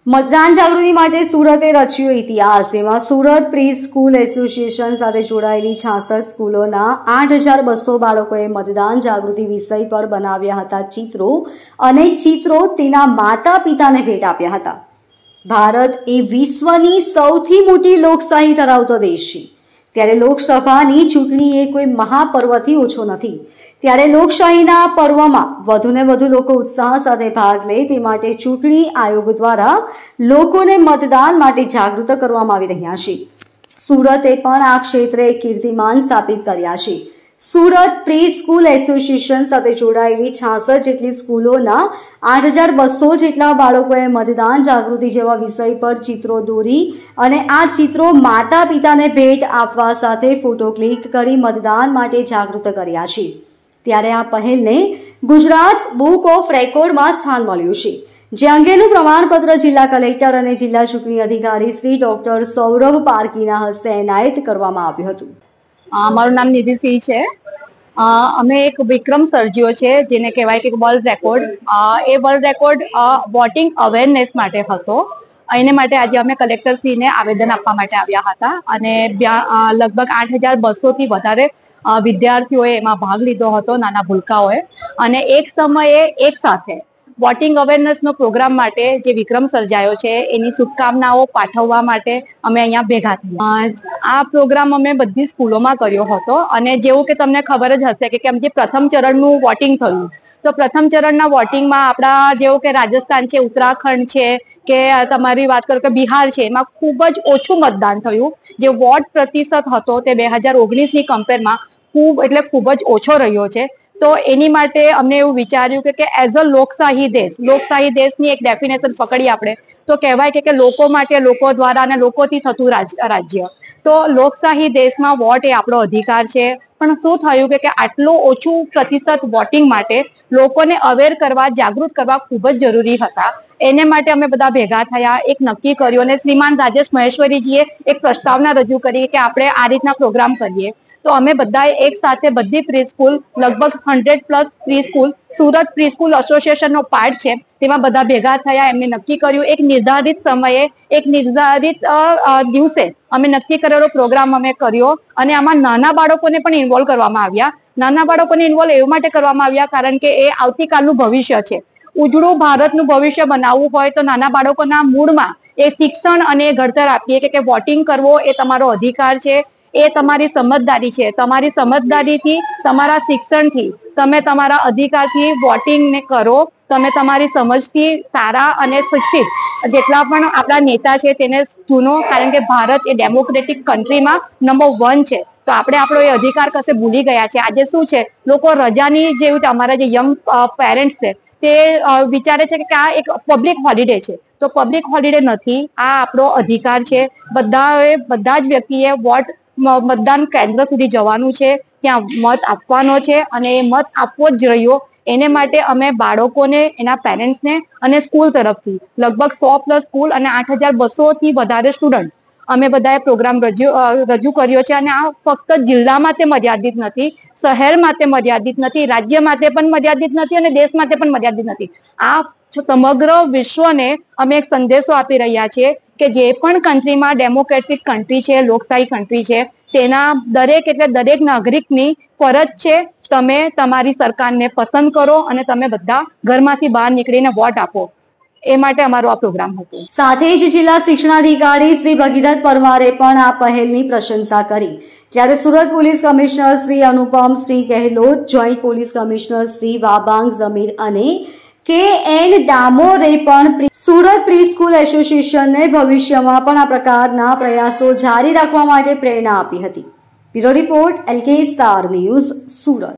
મતદાન જાગૃતિ માટે સુરતે રચ્યો ઇતિહાસ। એમાં સુરત પ્રી સ્કૂલ એસોસિએશન સાથે જોડાયેલી 66 સ્કૂલોના 8200 બાળકોએ મતદાન જાગૃતિ વિષય પર બનાવ્યા હતા ચિત્રો અને ચિત્રો તેના માતા પિતાને ભેટ આપ્યા હતા। ભારત એ વિશ્વની સૌથી મોટી લોકશાહી ધરાવતો દેશ છે, ત્યારે લોકસભાની ચૂંટણી એ કોઈ મહાપર્વથી ઓછો નથી। ત્યારે લોકશાહીના પર્વમાં વધુને વધુ લોકો ઉત્સાહ સાથે ભાગ લે તે માટે ચૂંટણી આયોગ દ્વારા લોકોને મતદાન માટે જાગૃત કરવામાં આવી રહ્યા છે। સુરતે પણ આ ક્ષેત્રે કીર્તિમાન સ્થાપિત કર્યા છે। સુરત પ્રી સ્કૂલ એસોસિએશન સાથે જોડાયેલી 66 જેટલી સ્કૂલોના 8200 જેટલા બાળકોએ મતદાન જાગૃતિ જેવા વિષય પર ચિત્રો દોરી અને આ ચિત્રો માતા પિતાને ભેટ આપવા સાથે ફોટો ક્લિક કરી મતદાન માટે જાગૃત કર્યા છે। ત્યારે આ પહેલને ગુજરાત બુક ઓફ રેકોર્ડમાં સ્થાન મળ્યું છે, જે અંગેનું પ્રમાણપત્ર જિલ્લા કલેક્ટર અને જિલ્લા ચૂંટણી અધિકારી શ્રી ડોક્ટર સૌરભ પારકીના હસ્તે એનાયત કરવામાં આવ્યું હતું। મારું નામ નિધિ સિંહ છે। અમે એક વિક્રમ સર્જ્યો છે જેને કહેવાય કે વર્લ્ડ રેકોર્ડ। એ વર્લ્ડ રેકોર્ડ વોટિંગ અવેરનેસ માટે હતો। એને માટે આજે અમે કલેક્ટરશ્રીને આવેદન આપવા માટે આવ્યા હતા અને લગભગ 8200 થી વધારે વિદ્યાર્થીઓએ એમાં ભાગ લીધો હતો, નાના ભૂલકાઓએ, અને એક સમયે એક સાથે વોટિંગ અવેરનેસનો પ્રોગ્રામ માટે જે વિક્રમ સર્જાયો છે એની શુભકામનાઓ પાઠવવા માટે અમે અહીંયા ભેગા થયા। આ પ્રોગ્રામ અમે બધી સ્કૂલોમાં કર્યો હતો અને જેવું કે તમને ખબર જ હશે કે જે પ્રથમ ચરણનું વોટિંગ થયું, તો પ્રથમ ચરણના વોટિંગમાં આપણા જેવું કે રાજસ્થાન છે, ઉત્તરાખંડ છે, કે તમારી વાત કરો કે બિહાર છે, એમાં ખૂબ જ ઓછું મતદાન થયું। જે વોટ પ્રતિશત હતો તે 2019ની કમ્પેરમાં ખૂબ જ ઓછો રહ્યો છે। તો એની માટે અમને એવું વિચાર્યું કે એઝ અ લોકશાહી દેશની એક ડેફિનેશન પકડી આપણે તો કહેવાય કે લોકો માટે, લોકો દ્વારા અને લોકોથી થતું રાજ્ય। તો લોકશાહી દેશમાં વોટ એ આપણો અધિકાર છે, પણ શું થયું કે આટલું ઓછું પ્રતિશત વોટિંગ માટે લોકોને અવેર કરવા, જાગૃત કરવા ખૂબ જ જરૂરી હતા। એને માટે અમે બધા ભેગા થયા, એક નક્કી કર્યું અને શ્રીમાન રાજેશ મહેશ્વરીજીએ એક પ્રસ્તાવના રજૂ કરી કે આપણે આ રીતના પ્રોગ્રામ કરીએ। તો અમે બધાએ એક સાથે બધી પ્રી સ્કૂલ, લગભગ 100+ pre school, Surat pre school એસોસિએશનનો પાર્ટ છે, તેમાં બધા ભેગા થયા। એમને નક્કી કર્યું, એક નિર્ધારિત સમયે, એક નિર્ધારિત દિવસે અમે નક્કી કરેલો પ્રોગ્રામ અમે કર્યો અને આમાં નાના બાળકોને પણ ઇન્વોલ્વ કરવામાં આવ્યા। નાના બાળકોને ઇન્વોલ્વ એવું માટે કરવામાં આવ્યા કારણ કે એ આવતીકાલનું ભવિષ્ય છે। ઉજળું ભારતનું ભવિષ્ય બનાવવું હોય તો નાના બાળકોના મૂળમાં એ શિક્ષણ અને ઘડતર આપીએ કે વોટિંગ કરવો એ તમારો અધિકાર છે, એ તમારી સમજદારી છે। તમારી સમજદારીથી, તમારા શિક્ષણથી તમે તમારા અધિકારથી વોટિંગને કરો। તમે તમારી સમજથી સારા અને શિક્ષિત જેટલા પણ આપણા નેતા છે તેને ચૂનો, કારણ કે ભારત એ ડેમોક્રેટિક કન્ટ્રીમાં નંબર 1 છે। તો આપણે આપણો એ અધિકાર કશે ભૂલી ગયા છે। આજે શું છે, લોકો રજાની જેવું, અમારા જે યંગ પેરેન્ટ્સ છે તે વિચારે છે કે આ એક પબ્લિક હોલિડે છે, તો પબ્લિક હોલિડે નથી, આ આપણો અધિકાર છે। બધા જ વ્યક્તિએ મતદાન કેન્દ્ર સુધી જવાનું છે, ત્યાં મત આપવાનો છે અને એ મત આપવો જ રહ્યો। એને માટે અમે બાળકોને, એના પેરેન્ટ્સને અને સ્કૂલ તરફથી લગભગ 100+ સ્કૂલ અને 8200 થી વધારે સ્ટુડન્ટ અમે બધાએ પ્રોગ્રામ રજૂ કર્યો છે। અને આ ફક્ત જિલ્લામાં તે મર્યાદિત નથી, શહેરમાં તે મર્યાદિત નથી, રાજ્ય માટે પણ મર્યાદિત નથી અને દેશ માટે પણ મર્યાદિત નથી। આ સમગ્ર વિશ્વને અમે એક સંદેશો આપી રહ્યા છીએ કે જે પણ કન્ટ્રીમાં ડેમોક્રેટિક કન્ટ્રી છે, લોકશાહી કન્ટ્રી છે, તેના દરેક નાગરિકની ફરજ છે તમે તમારી સરકારને પસંદ કરો અને તમે બધા ઘરમાંથી બહાર નીકળીને વોટ આપો। એ માટે અમારો આ પ્રોગ્રામ હતો। સાથે જ જિલ્લા શિક્ષણાધિકારી શ્રી ભગીરથ પરમારે પણ આ પહેલની પ્રશંસા કરી, જ્યારે Surat police commissioner Shri Anupam Shri Gehlot, joint police commissioner Shri Wabang Zamir અને KN ડામોરે પણ સુરત પ્રી સ્કૂલ એસોસિએશનને ભવિષ્યમાં પણ આ પ્રકારના પ્રયાસો જારી રાખવા માટે પ્રેરણા આપી હતી। Bureau report LK star news, Surat.